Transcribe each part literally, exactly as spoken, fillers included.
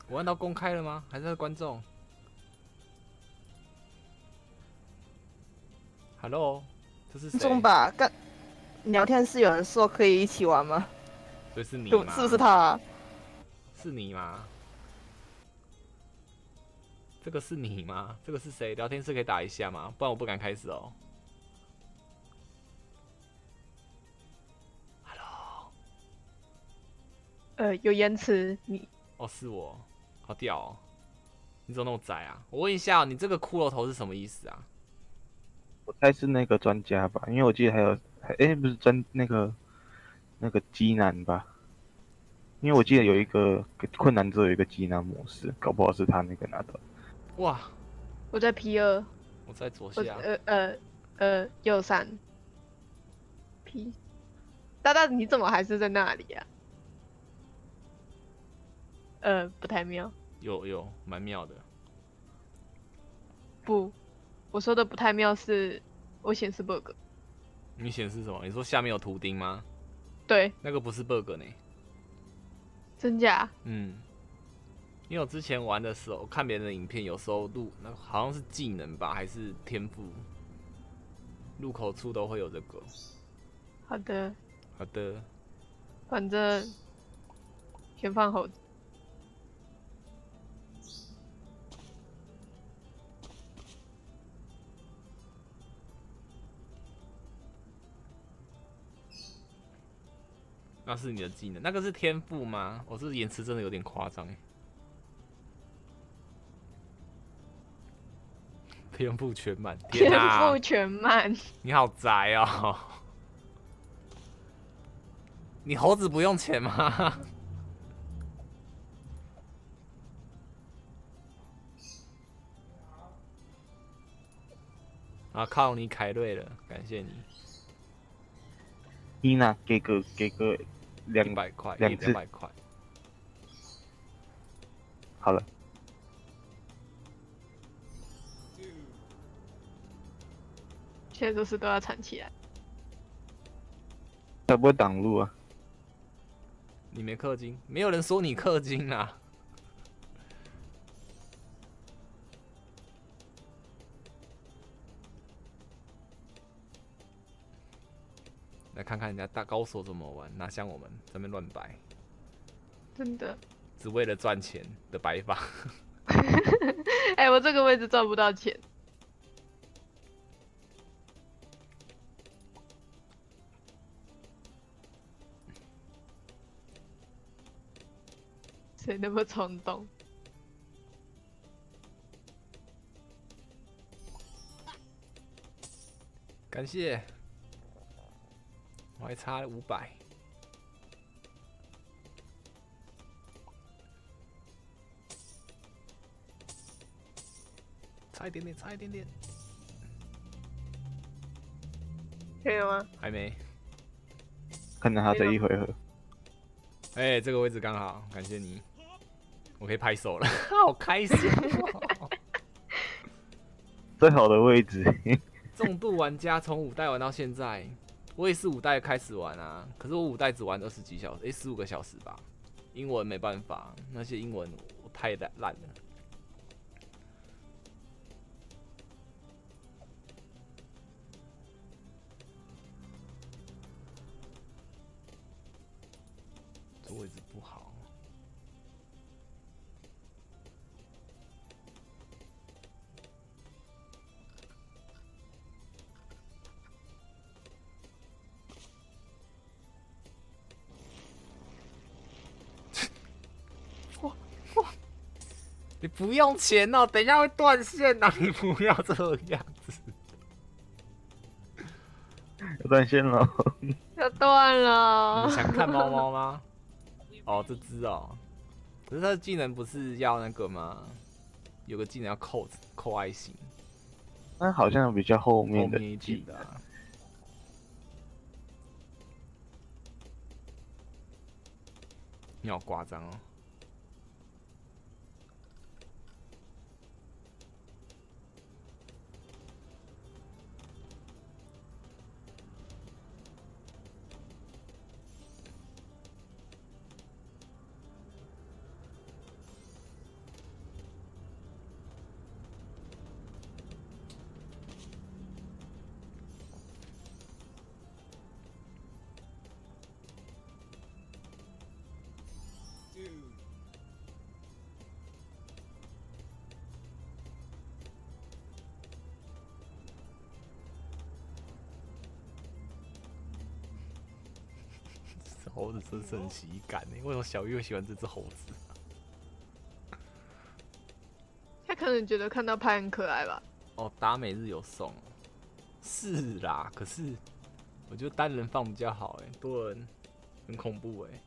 我按到公开了吗？还是观众 ？Hello， 这是谁？ 中吧，刚聊天室有人说可以一起玩吗？ 所以是你吗？ 是是不是他、啊？ 是你吗？这个是你吗？这个是谁？聊天室可以打一下吗？不然我不敢开始哦。Hello， 呃，有延迟，你哦，是我，好屌哦！你怎么那么窄啊？我问一下、哦，你这个骷髅头是什么意思啊？ 我猜是那个专家吧，因为我记得还有，还哎、欸、不是专那个那个机男吧？因为我记得有一个困难之后有一个机男模式，搞不好是他那个拿到。 哇， 我在 P 二， 我在左我下。 呃呃呃右三 P，大大你怎么还是在那里啊？呃，不太妙。 有有，蛮妙的。 不，我说的不太妙是，我显示 bug。 你显示什么？你说下面有图钉吗？ 对， 那个不是 bug 呢。 真假？ 嗯，因为我之前玩的时候看别人的影片，有时候录那好像是技能吧，还是天赋，入口处都会有这个。 好的， 好的， 反正先放猴子。 那是你的技能，那个是天赋吗？我、哦、这延迟真的有点夸张哎。天赋全满，天天啊！ 赋全满， 你好宅哦！你猴子不用钱吗？啊，靠你凯瑞了，感谢你。 伊娜给个给个两百块， 两次两百块。 好了， 现在都是都要藏起来。 他不会挡路啊。 你没氪金，没有人说你氪金啊。来看看人家大高手怎么玩，哪像我们这边乱摆， 真的。 只为了赚钱的摆法。 哎、欸，我这个位置赚不到钱。谁那么冲动？ 感谢，我还差五百。差一点点，差一点点。 可以了吗？ 还没。 看到他这一回合。 哎、欸，这个位置刚好，感谢你，我可以拍手了，好开心、哦。 最好的位置。 重度玩家从五代玩到现在，我也是五代开始玩啊，可是我五代只玩二十几小时，哎、欸，十五个小时吧。英文没办法，那些英文我太烂烂了。这位置不好。哇哇！你不用钱哦，等一下会断线啊！你不要这样子。 要断线了。 要断了。 你想看猫猫吗？哦，这只哦。可是它的技能不是要那个吗？有个技能要扣扣爱心。 那好像比较后面的后面一点的、啊。你好夸张哦！ 猴子真是很喜感呢，为什么小玉会喜欢这只猴子？ 他可能觉得看到拍很可爱吧。 哦，达美日有送，是啦，可是我觉得单人放比较好哎，多人很恐怖哎。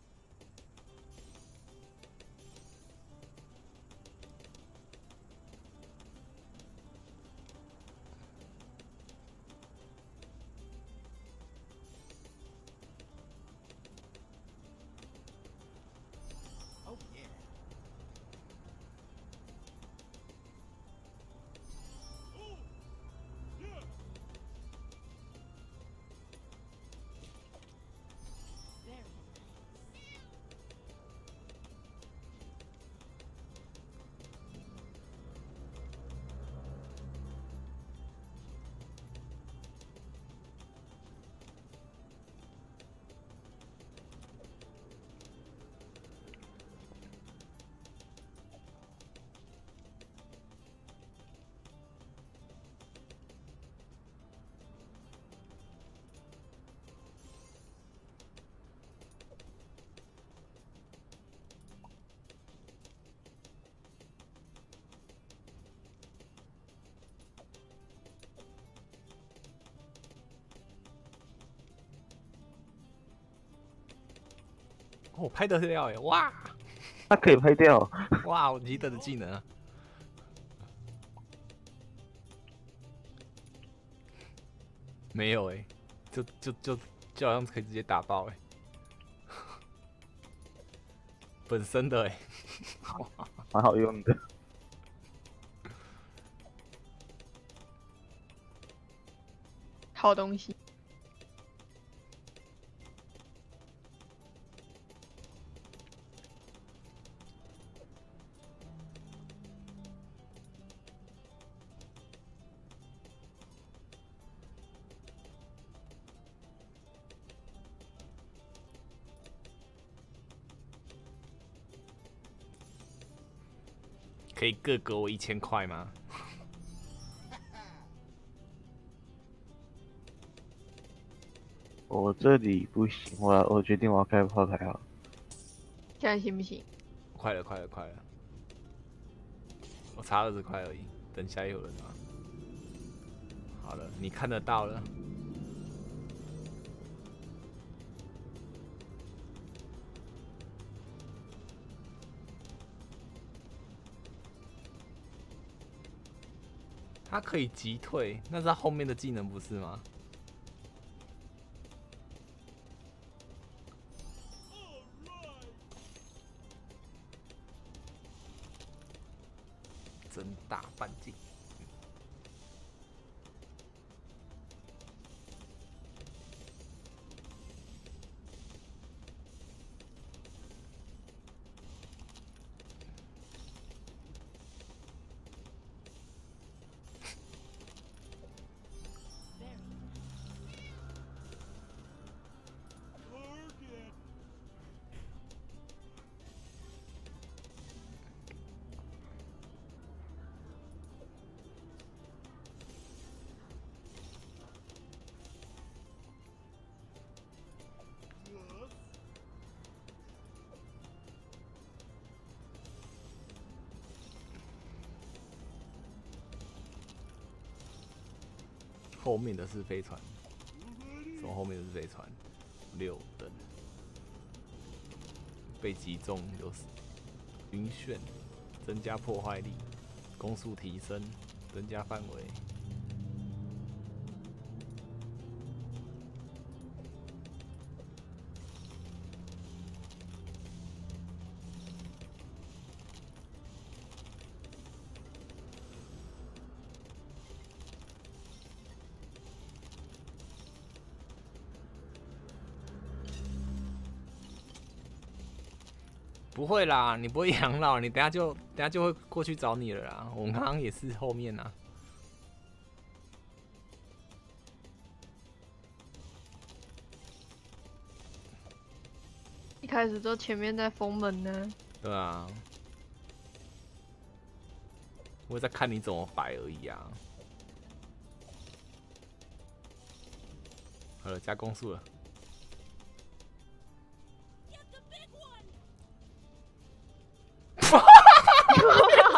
我、哦、拍得掉哎，哇！ 它可以拍掉， 哇，我吉德的技能啊！没有哎，就就就就好像可以直接打爆哎，本身的哎， 蛮好用的。 好东西。 可以各给我一千块吗？ 我这里不行，我要我决定我要开炮台好。 现在行不行？ 快了，快了，快了！我差二十块而已，等下一有人啊。好了，你看得到了。他可以击退，那是他后面的技能不是吗？真大半径。后面的是飞船，从后面的是飞船，六等被击中有晕眩，增加破坏力，攻速提升，增加范围。不会啦，你不会养老，你等下就等下就会过去找你了啦。我们刚刚也是后面啊。 一开始就前面在封门呢。 对啊，我在看你怎么摆而已啊。好了，加攻速了。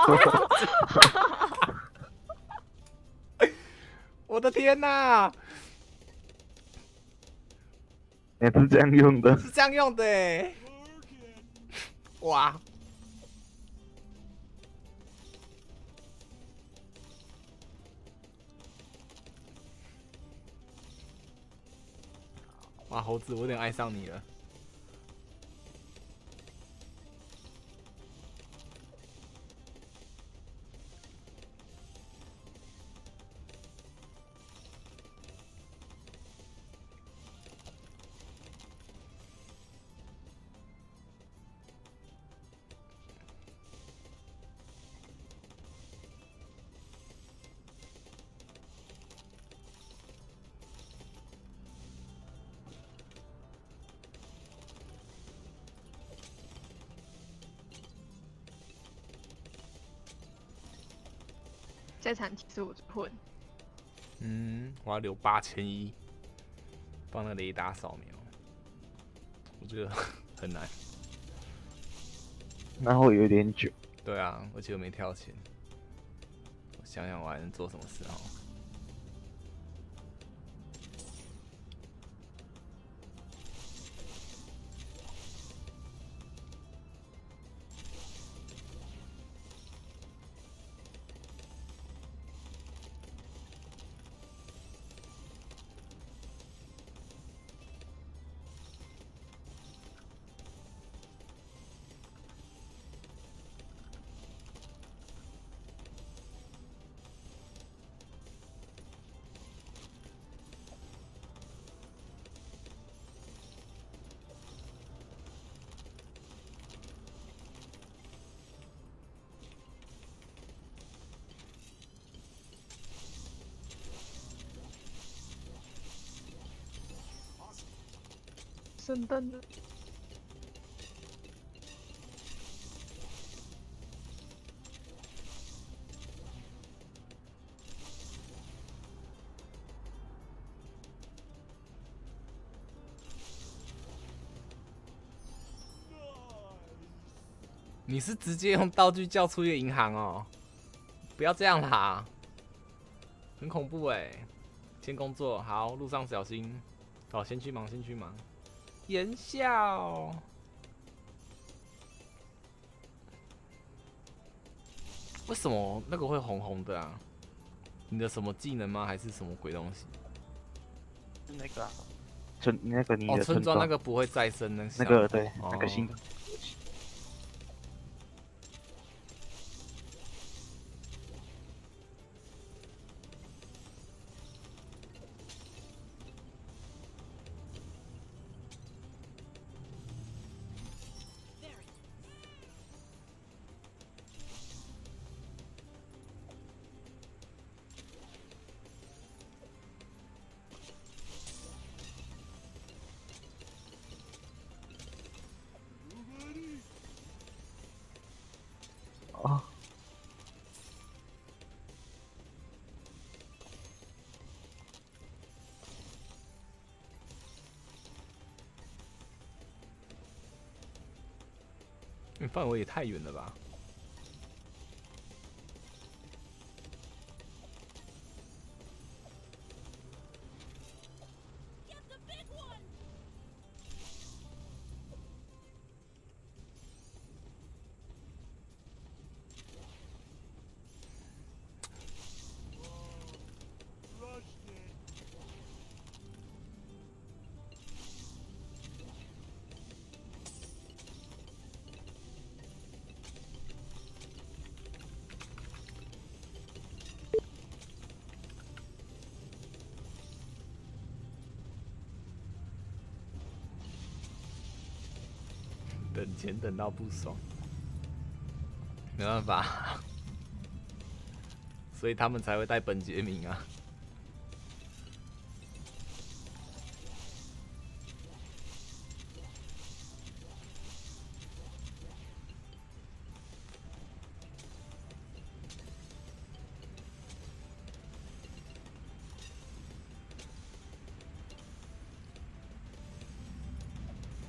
我的天哪！ 也是这样用的。 是这样用的哎！哇！哇，猴子，我有点爱上你了。 这场其实我最混。 嗯，我要留八千一，放那个雷达扫描，我觉得很难。 那会有点久。 对啊，而且我没跳钱。我想想我还能做什么事哦？ 圣诞的。 你是直接用道具叫出一个银行哦？不要这样啦，很恐怖哎！先工作，好，路上小心。好，先去忙，先去忙。言笑，为什么那个会红红的啊？你的什么技能吗？还是什么鬼东西？ 是那个、啊、村那个你的哦，村庄那个不会再生那个那个对、 哦、 那个新的。哦， 你范围也太远了吧？等钱等到不爽，没办法，所以他们才会带本杰明啊。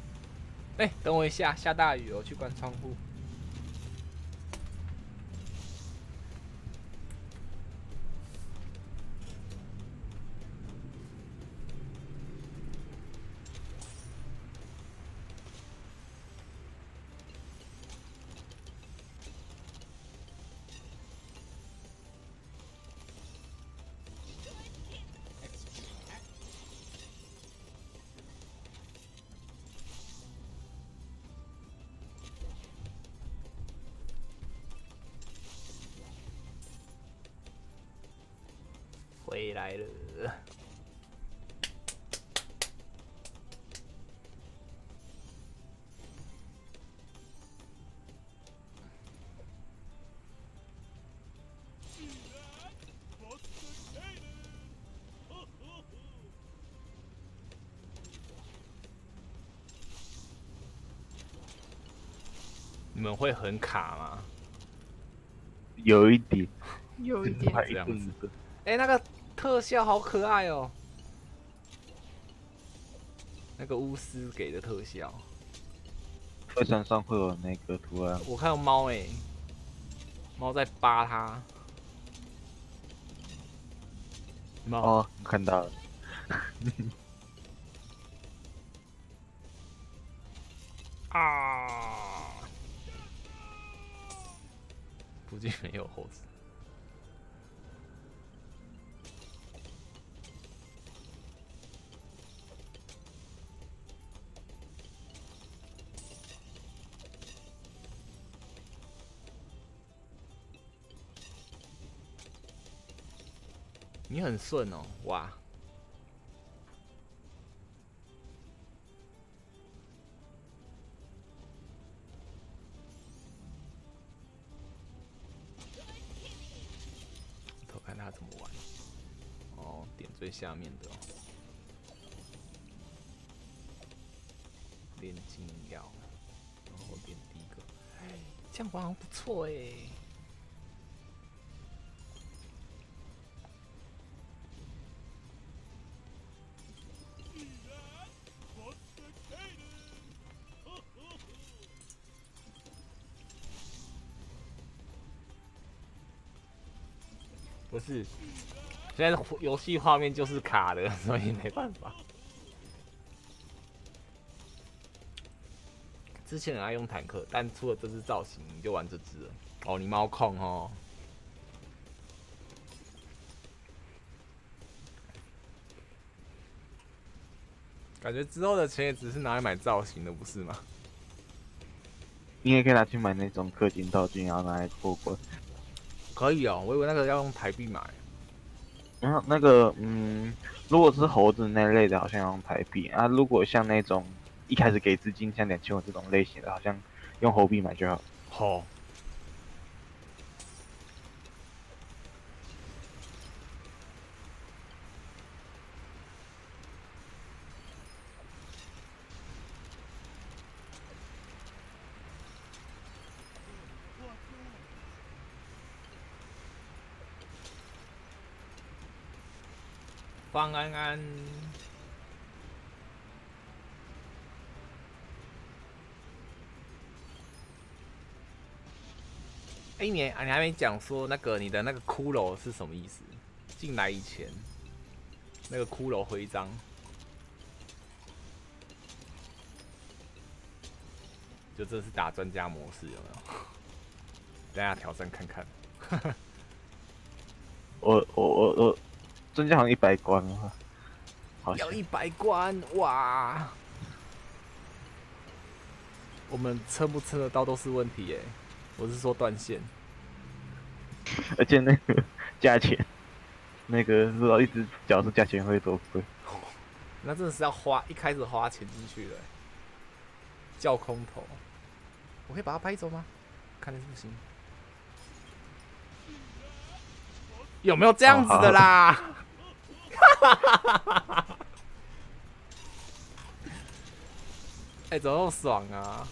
哎、欸，等我一下，下大雨，我去关窗户。 回来了。你们会很卡吗？ 有一点， 有一点还这样子子。 哎、欸，那个特效好可爱哦、喔，那个巫师给的特效。 飞船上会有那个图案。 我看到猫哎，猫在扒它。猫哦，看到了。 啊！附近没有猴子。你很顺哦，哇！偷看他怎么玩。哦，点最下面的哦。炼金药，然后点第一个，这样玩好像不错哎。不是，现在游戏画面就是卡的，所以没办法。之前很爱用坦克，但出了这只造型，你就玩这只了。哦，你猫控哦。感觉之后的钱也只是拿来买造型的，不是吗？ 你也可以拿去买那种氪金道具，然后拿来过关。 可以哦，我以为那个要用台币买。 然后那个，嗯，如果是猴子那类的，好像要用台币啊。如果像那种一开始给资金像两千五这种类型的，好像用猴币买就好。 好。方安安，哎、欸，你你还没讲说那个你的那个骷髅是什么意思？进来以前，那个骷髅徽章，就这是打专家模式有没有？等下挑战看看。 我我我我，专家好像一百关了，好像要一百关哇！我们撑不撑得到都是问题耶。我是说断线， 而且那个价钱，那个不知道一直角色价钱会多贵。 那真的是要花一开始花钱进去的，叫空投。我可以把它拍走吗？看的是不行。有没有这样子的啦？哈哈哈哈哈！哎，怎么那么爽啊？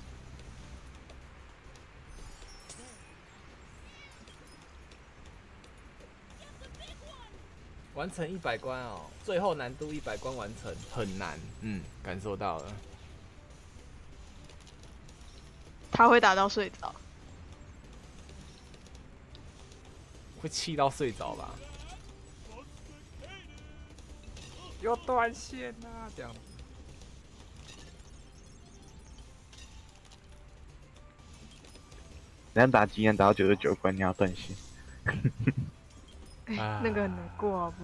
完成一百关哦，最后难度一百关完成很难，嗯，感受到了。 他会打到睡着， 会气到睡着吧？又断线啊，这样子。 人家打机人打到九十九关，你要断线。 哎、啊，那个很难过啊。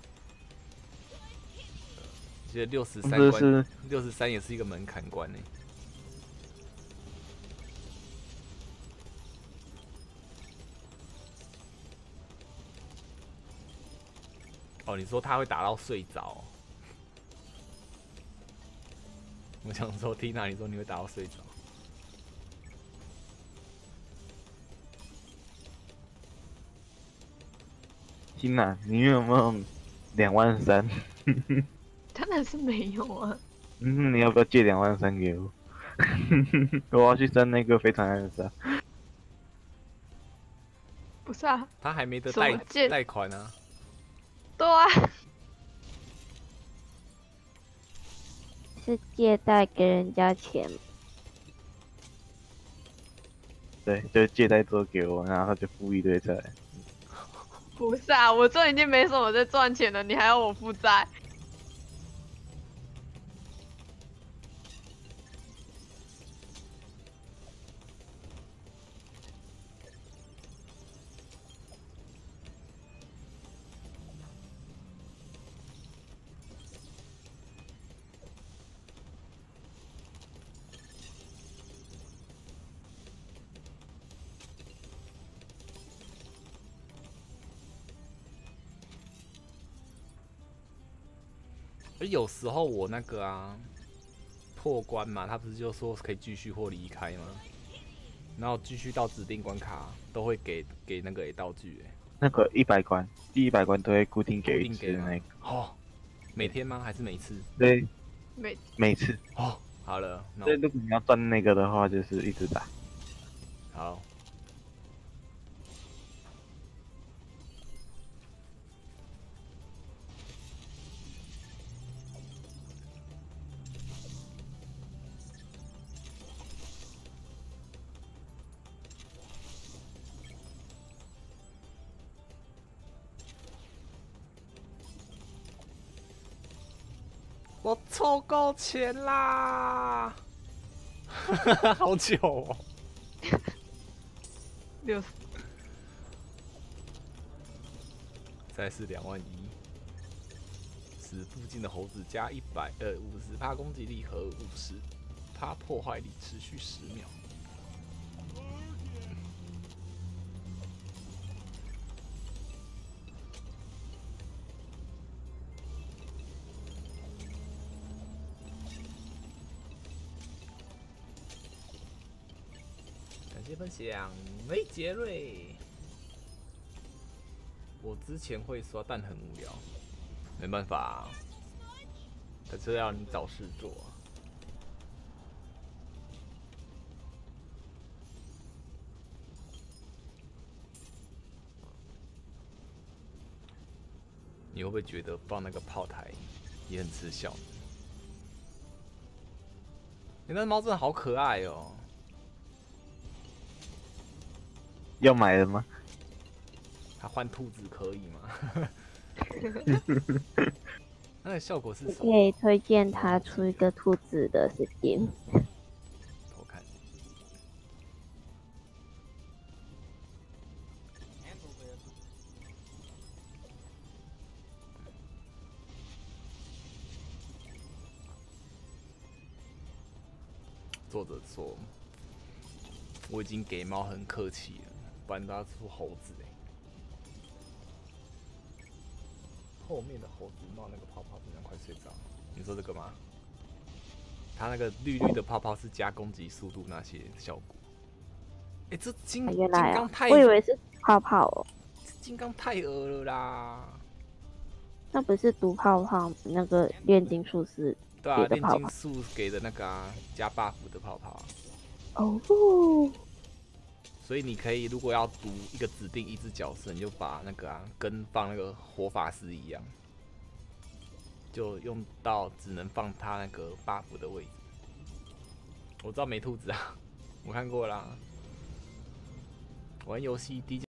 觉得六十三关，六十三也是一个门槛关呢。 哦，你说他会打到睡着？我想说，Tina，你说你会打到睡着？ 缇娜，你有没有两万三？ 当然是没有啊。 嗯，你要不要借两万三给我？我要去升那个非常暗杀。 不是啊， 他还没得什么贷借贷款啊。 对啊， 是借贷给人家钱， 对，就借贷之后给我，然后他就付一堆债。 不是啊，我这已经没什么在赚钱了，你还要我负债？ 而有时候我那个啊破关嘛，他不是就说可以继续或离开吗？然后继续到指定关卡都会给给那个道具、欸， 那个一百关，第一百关都会固定给一固定给吗次那个。 哦，每天吗？还是每次？ 对， 没， 每次。 哦，好了，那所以如果你要赚那个的话，就是一直打。 好。我凑够钱啦！好久哦。 六十， 再是两万一，使附近的猴子加一百呃五十趴攻击力和五十趴破坏力，持续十秒。感谢分享，梅杰瑞。我之前会刷，但很无聊，没办法、啊，可是要你找事做、啊。你会不会觉得放那个炮台也很吃效？你、欸、那猫真的好可爱哦！ 要买了吗？ 它换兔子可以吗？那个效果是什可么？ 以推荐他出一个兔子的 skin。 偷看。作者说：“我已经给猫很客气了，不然它出猴子哎、欸。后面的猴子冒那个泡泡，真的快睡着。你说这个吗？它那个绿绿的泡泡是加攻击速度那些效果。哎、欸，这金金原来啊刚太， 我以为是泡泡哦， 金刚太恶了啦。 那不是毒泡泡，那个炼金术士对啊，炼给的泡泡。 金术给的那个啊，加 buff 的泡泡、啊。 哦， 所以你可以，如果要读一个指定一只角色，你就把那个啊，跟放那个活法师一样，就用到只能放他那个 buff 的位置。我知道没兔子啊，我看过啦。玩游戏低。